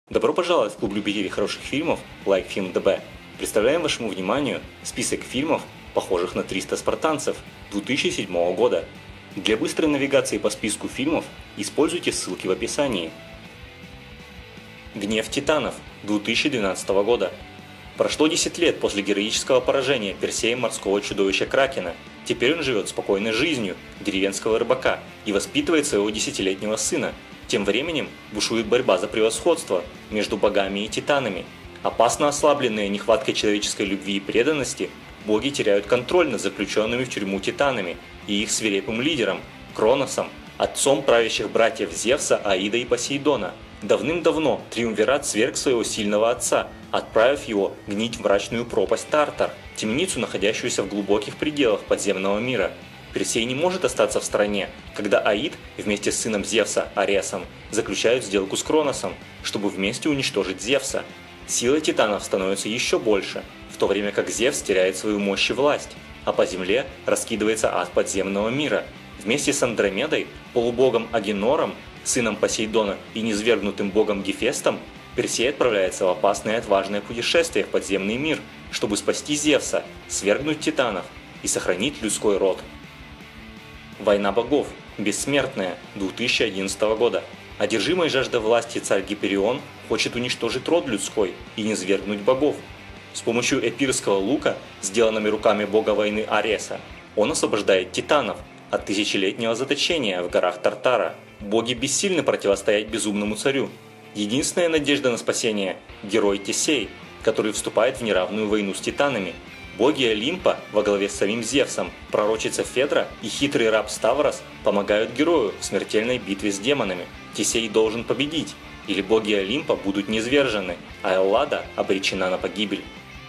Добро пожаловать в клуб любителей хороших фильмов LikeFilmDB. Представляем вашему вниманию список фильмов, похожих на 300 спартанцев 2007 года. Для быстрой навигации по списку фильмов используйте ссылки в описании. Гнев титанов 2012 года. Прошло 10 лет после героического поражения Персеем морского чудовища Кракена. Теперь он живет спокойной жизнью деревенского рыбака и воспитывает своего 10-летнего сына. Тем временем бушует борьба за превосходство между богами и титанами. Опасно ослабленные нехваткой человеческой любви и преданности, боги теряют контроль над заключенными в тюрьму титанами и их свирепым лидером – Кроносом, отцом правящих братьев Зевса, Аида и Посейдона. Давным-давно Триумвират сверг своего сильного отца, отправив его гнить в мрачную пропасть Тартар, темницу, находящуюся в глубоких пределах подземного мира. Персей не может остаться в стороне, когда Аид вместе с сыном Зевса, Аресом, заключают сделку с Кроносом, чтобы вместе уничтожить Зевса. Сила титанов становится еще больше, в то время как Зевс теряет свою мощь и власть, а по земле раскидывается ад подземного мира. Вместе с Андромедой, полубогом Агенором, сыном Посейдона и низвергнутым богом Гефестом, Персей отправляется в опасное и отважное путешествие в подземный мир, чтобы спасти Зевса, свергнуть титанов и сохранить людской род. Война богов. Бессмертная. 2011 года. Одержимый жаждой власти царь Гиперион хочет уничтожить род людской и низвергнуть богов. С помощью эпирского лука, сделанными руками бога войны Ареса, он освобождает титанов от тысячелетнего заточения в горах Тартара. Боги бессильны противостоять безумному царю. Единственная надежда на спасение – герой Тесей, который вступает в неравную войну с титанами. Боги Олимпа во главе с самим Зевсом, пророчица Федра и хитрый раб Ставрос помогают герою в смертельной битве с демонами. Тесей должен победить, или боги Олимпа будут низвержены, а Эллада обречена на погибель.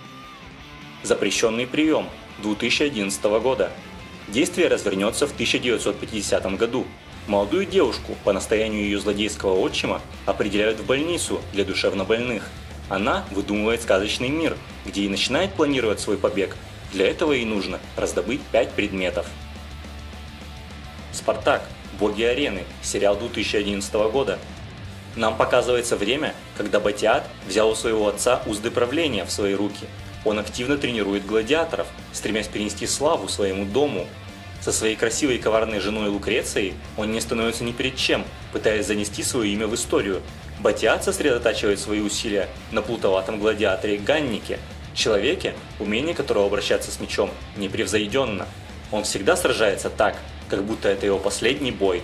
Запрещенный прием 2011 года. Действие развернется в 1950 году. Молодую девушку по настоянию ее злодейского отчима определяют в больницу для душевнобольных. Она выдумывает сказочный мир, где и начинает планировать свой побег. Для этого ей нужно раздобыть 5 предметов. Спартак. Боги арены. Сериал 2011 года. Нам показывается время, когда Батиат взял у своего отца узды правления в свои руки. Он активно тренирует гладиаторов, стремясь перенести славу своему дому. Со своей красивой и коварной женой Лукрецией он не становится ни перед чем, пытаясь занести свое имя в историю. Батиат сосредотачивает свои усилия на плутоватом гладиаторе Ганнике, человеке, умение которого обращаться с мечом непревзойденно. Он всегда сражается так, как будто это его последний бой.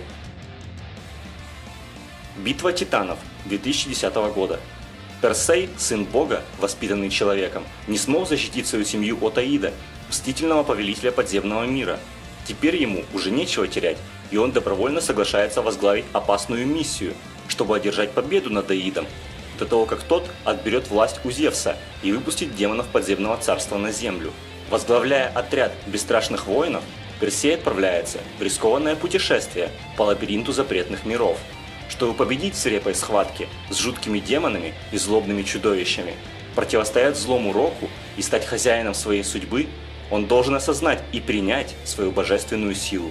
Битва титанов 2010 года. Персей, сын бога, воспитанный человеком, не смог защитить свою семью от Аида, мстительного повелителя подземного мира. Теперь ему уже нечего терять, и он добровольно соглашается возглавить опасную миссию, чтобы одержать победу над Аидом, до того как тот отберет власть у Зевса и выпустит демонов подземного царства на землю. Возглавляя отряд бесстрашных воинов, Персей отправляется в рискованное путешествие по лабиринту запретных миров, чтобы победить в свирепой схватке с жуткими демонами и злобными чудовищами, противостоять злому року и стать хозяином своей судьбы. Он должен осознать и принять свою божественную силу.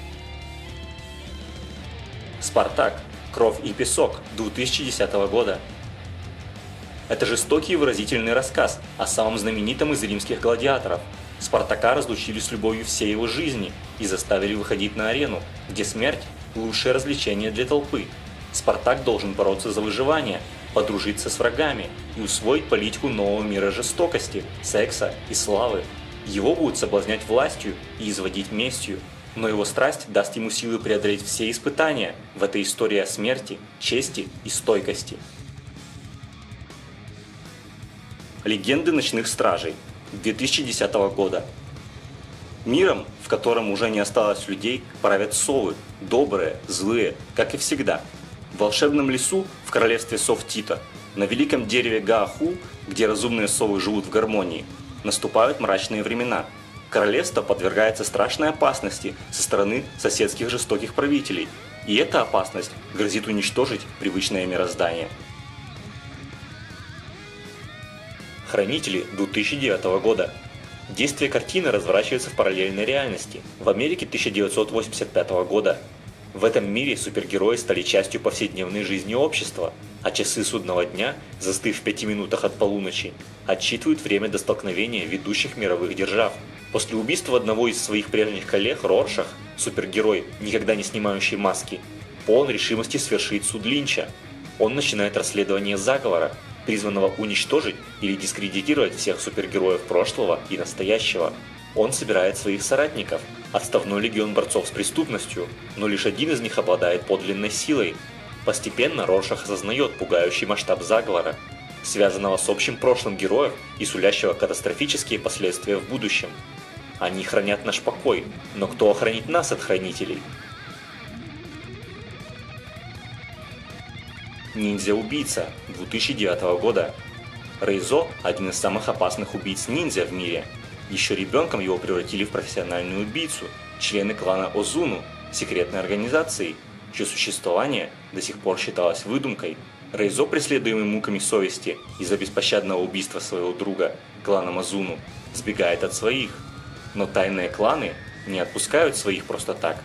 Спартак. Кровь и песок 2010 года. Это жестокий и выразительный рассказ о самом знаменитом из римских гладиаторов. Спартака разлучили с любовью всей его жизни и заставили выходить на арену, где смерть – лучшее развлечение для толпы. Спартак должен бороться за выживание, подружиться с врагами и усвоить политику нового мира жестокости, секса и славы. Его будут соблазнять властью и изводить местью, но его страсть даст ему силы преодолеть все испытания в этой истории о смерти, чести и стойкости. Легенды ночных стражей 2010 года. Миром, в котором уже не осталось людей, правят совы, добрые, злые, как и всегда. В волшебном лесу в королевстве сов Тита, на великом дереве Гааху, где разумные совы живут в гармонии, наступают мрачные времена. Королевство подвергается страшной опасности со стороны соседских жестоких правителей, и эта опасность грозит уничтожить привычное мироздание. Хранители 2009 года. Действие картины разворачивается в параллельной реальности, в Америке 1985 года. В этом мире супергерои стали частью повседневной жизни общества, а часы судного дня, застыв в 5 минутах от полуночи, отсчитывают время до столкновения ведущих мировых держав. После убийства одного из своих прежних коллег, Роршах, супергерой, никогда не снимающий маски, полон решимости свершить суд Линча. Он начинает расследование заговора, призванного уничтожить или дискредитировать всех супергероев прошлого и настоящего. Он собирает своих соратников, отставной легион борцов с преступностью, но лишь один из них обладает подлинной силой. Постепенно Роршах осознает пугающий масштаб заговора, связанного с общим прошлым героев и сулящего катастрофические последствия в будущем. Они хранят наш покой, но кто охранит нас от хранителей? Ниндзя-убийца 2009 года. Рейзо – один из самых опасных убийц-ниндзя в мире. Еще ребенком его превратили в профессиональную убийцу, члены клана Озуну, секретной организации, чье существование до сих пор считалось выдумкой. Рейзо, преследуемый муками совести из-за беспощадного убийства своего друга, клана Озуну, сбегает от своих. Но тайные кланы не отпускают своих просто так.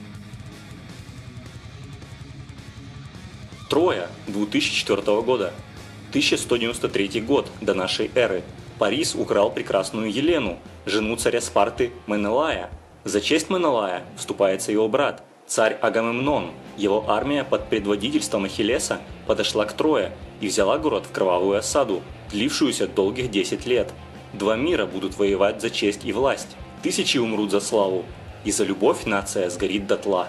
Троя 2004 года. 1193 год до нашей эры. Парис украл прекрасную Елену, жену царя Спарты Менелая. За честь Менелая вступается его брат, царь Агамемнон. Его армия под предводительством Ахиллеса подошла к Трое и взяла город в кровавую осаду, длившуюся долгих 10 лет. Два мира будут воевать за честь и власть. Тысячи умрут за славу, и за любовь нация сгорит дотла.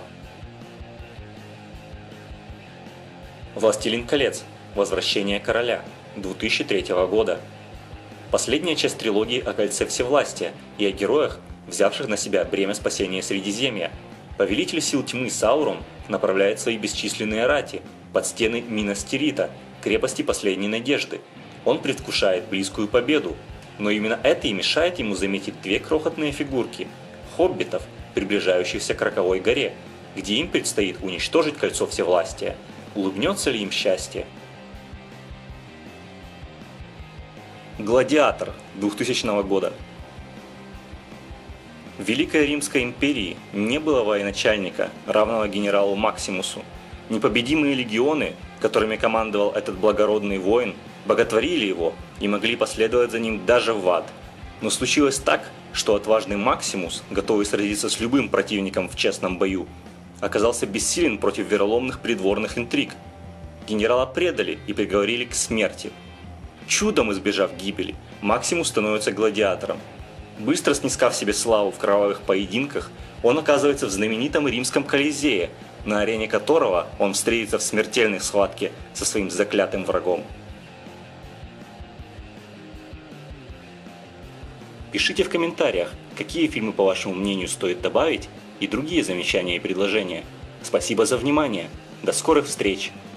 «Властелин колец. Возвращение короля» 2003 года. Последняя часть трилогии о Кольце Всевластия и о героях, взявших на себя бремя спасения Средиземья. Повелитель сил тьмы Саурон направляет свои бесчисленные рати под стены Минас-Тирита, крепости последней надежды. Он предвкушает близкую победу, но именно это и мешает ему заметить две крохотные фигурки – хоббитов, приближающихся к Роковой горе, где им предстоит уничтожить Кольцо Всевластия. Улыбнется ли им счастье? Гладиатор 2000 года. В Великой Римской империи не было военачальника, равного генералу Максимусу. Непобедимые легионы, которыми командовал этот благородный воин, боготворили его и могли последовать за ним даже в ад. Но случилось так, что отважный Максимус, готовый сразиться с любым противником в честном бою, оказался бессилен против вероломных придворных интриг. Генерала предали и приговорили к смерти. Чудом избежав гибели, Максимус становится гладиатором. Быстро снискав себе славу в кровавых поединках, он оказывается в знаменитом римском Колизее, на арене которого он встретится в смертельной схватке со своим заклятым врагом. Пишите в комментариях, какие фильмы, по вашему мнению, стоит добавить, и другие замечания и предложения. Спасибо за внимание. До скорых встреч!